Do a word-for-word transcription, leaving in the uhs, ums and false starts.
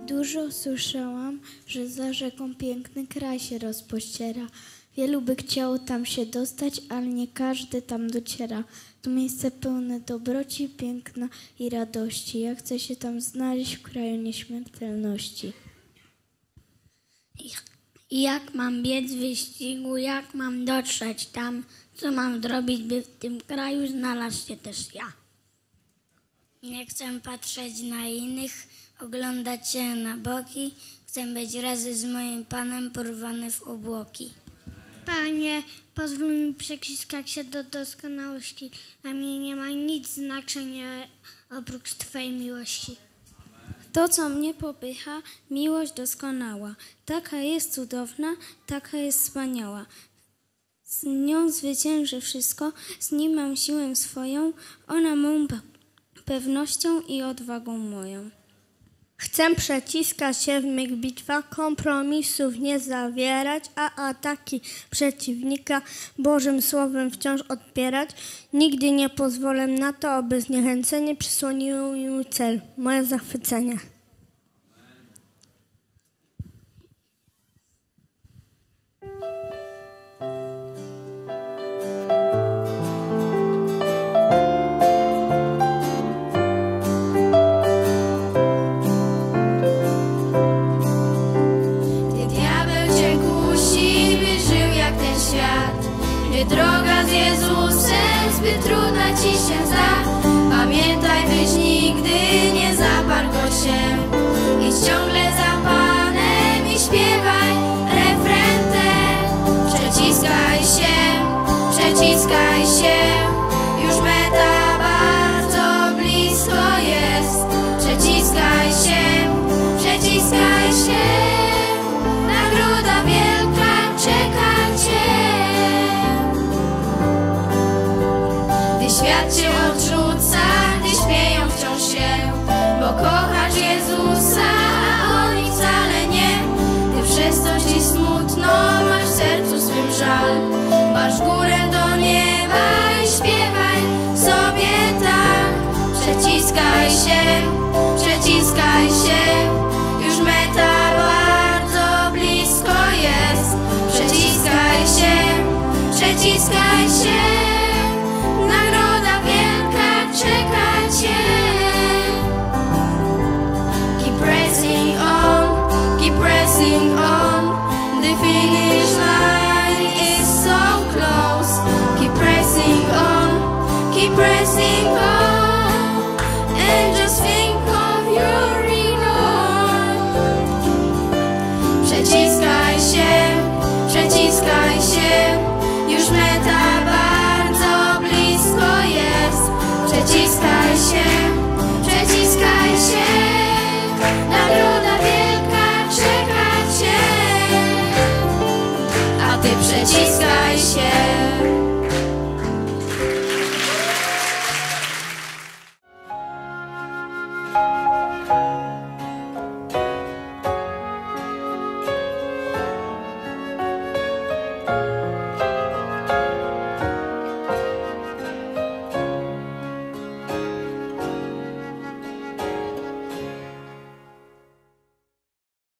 Dużo słyszałam, że za rzeką piękny kraj się rozpościera. Wielu by chciało tam się dostać, ale nie każdy tam dociera. To miejsce pełne dobroci, piękna i radości. Ja chcę się tam znaleźć w kraju nieśmiertelności. Jak mam biec w wyścigu, jak mam dotrzeć tam, co mam zrobić, by w tym kraju znalazł się też ja. Nie chcę patrzeć na innych, oglądać się na boki, chcę być razem z moim Panem porwany w obłoki. Panie, pozwól mi przyciskać się do doskonałości. Dla mnie nie ma nic znaczenia oprócz Twojej miłości. To, co mnie popycha, miłość doskonała. Taka jest cudowna, taka jest wspaniała. Z nią zwyciężę wszystko, z nim mam siłę swoją, ona mą pewnością i odwagą moją. Chcę przeciskać się w mych bitwach, kompromisów nie zawierać, a ataki przeciwnika Bożym Słowem wciąż odpierać. Nigdy nie pozwolę na to, aby zniechęcenie przysłoniło mi cel, moje zachwycenie. Droga z Jezusem zbyt trudna ci się zda. Pamiętaj, byś nigdy nie zaparł go się. Idź ciągle za Panem i śpiewaj refren ten. Przeciskaj się, przeciskaj się, już meta bardzo blisko jest. Przeciskaj się, przeciskaj się, nagroda wielka czeka cię. Świat cię odrzuca, gdy śmieją wciąż się, bo kochasz Jezusa, a On ich wcale nie. Ty przez to ci smutno, masz w sercu swym żal. Marsz w górę do nieba i śpiewaj sobie tak. Przeciskaj się,